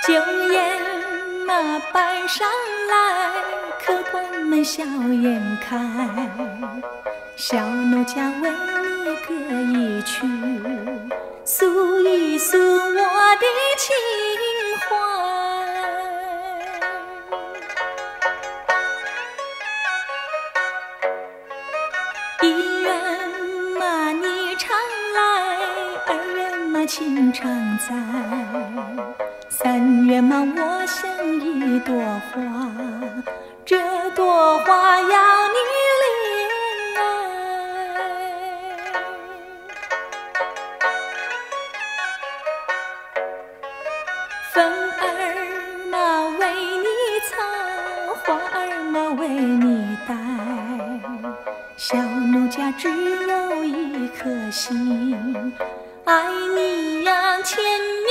酒宴马摆上来，客官们笑颜开。小奴家为你歌一曲，诉一诉我的情怀。一员马你常来，二员马情常在，三员马我像一朵花，这朵花要你怜爱。风儿马为你草，花儿马为你戴，小奴家只有一颗心，爱你呀千